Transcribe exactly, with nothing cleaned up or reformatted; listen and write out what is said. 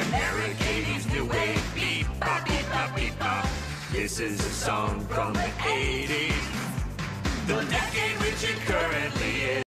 Mary Katie's new wave. Beep, bop, beep, bop, beep, bop. This is a song from the eighties.